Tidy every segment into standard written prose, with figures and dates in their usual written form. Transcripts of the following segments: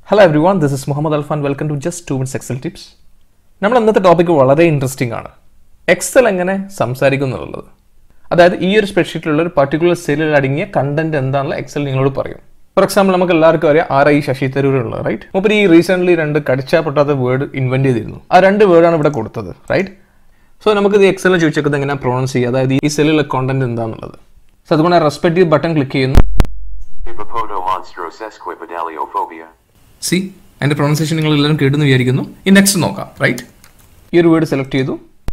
Hello everyone, this is Muhammad Alfan. Welcome to just 2 minutes Excel tips. നമ്മൾ ഇന്നത്തെ topic വളരെ interesting ആണ്. Excel എങ്ങനെ സംസാരിക്കും എന്നുള്ളത്. അതായത് ഈ ഒരു സ്പ്രെഡ്ഷീറ്റിലുള്ള ഒരു പർട്ടിക്കുലർ സെല്ലിൽ അടങ്ങിയ കണ്ടന്റ് എന്താണെന്ന് എക്സൽ നിങ്ങളോട് പറയും. ഫോർ എക്സാമ്പിൾ നമുക്ക് എല്ലാവർക്കും അറിയാം RI ശശി തരൂരുള്ളത്, റൈറ്റ്? അപ്പോൾ ഈ റീസെന്റ് രണ്ട് കടിച്ചാൽ പൊട്ടാത്ത വേർഡ് ഇൻവെന്റ് ചെയ്തിരുന്നു. ആ രണ്ട് വേർഡാണ് ഇവിടെ കൊടുത്തത്, റൈറ്റ്? സോ നമുക്ക് ഇത് എക്സലിൽ ചോദിച്ചത് എങ്ങനെ പ്രൊണൗൺസ് ചെയ്യുക, അതായത് ഈ സെല്ലിലെ കോണ്ടന്റ് എന്താണെന്നുള്ളത്. സോ അതുകൊണ്ട് റെസ്പെക്റ്റീവ് ബട്ടൺ ക്ലിക്ക് ചെയ്യുന്നു. സി അതിൻ്റെ പ്രൊണൗൺസിയേഷൻ നിങ്ങൾ എല്ലാവരും കേട്ടെന്ന് വിചാരിക്കുന്നു. ഈ നെക്സ്റ്റ് നോക്കാം, റൈറ്റ്? ഈ ഒരു വേർഡ് സെലക്ട് ചെയ്തു.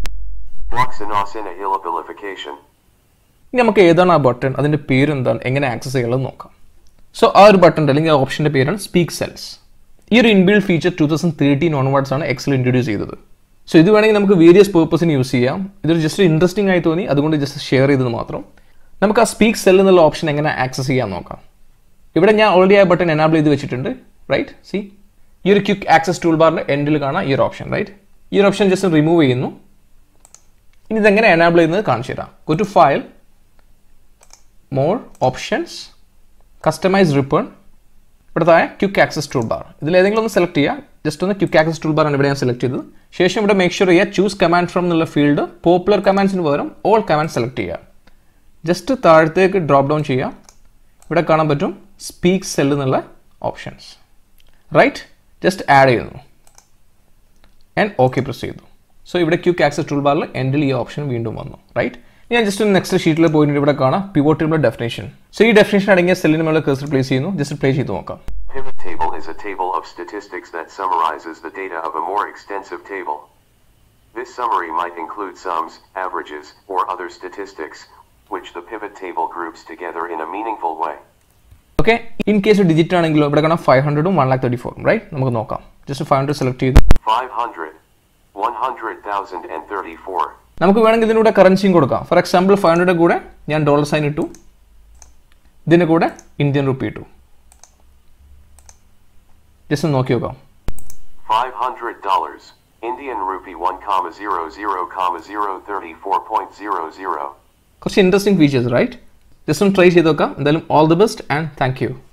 ഇനി നമുക്ക് ഏതാണ് ആ ബട്ടൺ, അതിൻ്റെ പേര് എന്താണ്, എങ്ങനെ ആക്സസ് ചെയ്യാനുള്ളത് നോക്കാം. സോ ആ ഒരു ബട്ടൺ അല്ലെങ്കിൽ ആ ഓപ്ഷൻ്റെ പേരാണ് സ്പീക്ക് സെൽസ്. ഈ ഒരു ഇൻബിൽഡ് ഫീച്ചർ 2013 ഓൺവേർഡ്സ് ആണ് എക്സൽ ഇൻട്രൊഡ്യൂസ് ചെയ്തത്. സോ ഇത് വേണമെങ്കിൽ നമുക്ക് വേരിയസ് പേർപ്പസിന് യൂസ് ചെയ്യാം. ഇതൊരു ജസ്റ്റ് ഇൻട്രസ്റ്റിംഗ് ആയി തോന്നി, അതുകൊണ്ട് ജസ്റ്റ് ഷെയർ ചെയ്തത് മാത്രം. നമുക്ക് ആ സ്പീക്ക് സെൽ എന്നുള്ള ഓപ്ഷൻ എങ്ങനെ ആക്സസ് ചെയ്യാൻ നോക്കാം. ഇവിടെ ഞാൻ ഓൾറെഡി ആ ബട്ടൺ എനാബിൾ ചെയ്ത് വെച്ചിട്ടുണ്ട്, റൈറ്റ്? സി ഈ ഒരു ക്വിക്ക് ആക്സസ് ടൂൾ ബാറിൻ്റെ എൻഡിൽ കാണാം ഈ ഒരു ഓപ്ഷൻ, റൈറ്റ്? ഈ ഒരു ഓപ്ഷൻ ജസ്റ്റ് റിമൂവ് ചെയ്യുന്നു. ഇനി ഇതെങ്ങനെ എനാബിൾ ചെയ്യുന്നത് കാണിച്ചു തരാം. Go to file, more, options, customize ribbon. ഇവിടെ താഴെ ക്വിക്ക് ആക്സസ് ടൂൾ ബാർ, ഇതിൽ ഏതെങ്കിലും ഒന്ന് സെലക്ട് ചെയ്യുക. ജസ്റ്റ് ഒന്ന് ക്വിക്ക് ആക്സസ് ടൂൾ ബാർ ആണ് ഇവിടെ ഞാൻ സെലക്ട് ചെയ്തത്. ശേഷം ഇവിടെ മേക്ക് ഷുവർ ചെയ്യുക ചൂസ് കമാൻഡ് ഫ്രം എന്നുള്ള ഫീൽഡ് പോപ്പുലർ കമാൻഡ്സിന് പകരം ഓൾ കമാൻഡ് സെലക്ട് ചെയ്യുക. ജസ്റ്റ് താഴത്തേക്ക് ഡ്രോപ്പ് ഡൗൺ ചെയ്യുക. ഇവിടെ കാണാൻ പറ്റും സ്പീക്ക് സെൽ എന്നുള്ള ഓപ്ഷൻസ്, റൈറ്റ്? ജസ്റ്റ് ആഡ് ചെയ്യുന്നു ആൻഡ് ഓക്കെ പ്രസ് ചെയ്തു. സോ ഇവിടെ ക്വിക്ക് ആക്സസ് ടൂൾ ബാറിൽ എൻഡിൽ ഈ ഓപ്ഷൻ വീണ്ടും വന്നു, റൈറ്റ്? ഞാൻ ജസ്റ്റ് നെക്സ്റ്റ് ഷീറ്റിൽ പോയിട്ട് ഇവിടെ കാണാം പിവോട്ട് ടേബിൾ ഡെഫിനേഷൻ. സോ ഈ ഡെഫിനേഷൻ അടങ്ങിയ സെല്ലിന് മേലെ കഴ്സർ പ്ലേസ് ചെയ്യുന്നു. ജസ്റ്റ് പ്ലേ ചെയ്ത് നോക്കാം. Pivot table is a table of statistics that summarizes the data of a more extensive table. This summary might include sums, averages, or other statistics, which the pivot table groups together in a meaningful way. Okay, in case digit ആണെങ്കിലോ ഇവിടെ കാണാം 500 134, right? നമുക്ക് നോക്കാം. Just 500 select ചെയ്തു. 500, 100,034. നമുക്ക് വേണമെങ്കിൽ ഇതിലൂടെ കറൻസിയും കൊടുക്കാം. ഫോർ എക്സാമ്പിൾ 500 കൂടെ ഞാൻ ഡോളർ സൈൻ ഇട്ടു, ഇതിന് കൂടെ ഇന്ത്യൻ റുപ്പി ഇട്ടു. ജസ്റ്റ് നോക്കി നോക്കാം. $500, Indian rupee 1,00,034.00. കുറച്ച് ഇൻട്രസ്റ്റിംഗ് ഫീച്ചേഴ്സ്, റൈറ്റ്? ജസ്റ്റ് ഒന്ന് ട്രൈ ചെയ്ത് നോക്കാം. എന്തായാലും all the best and thank U.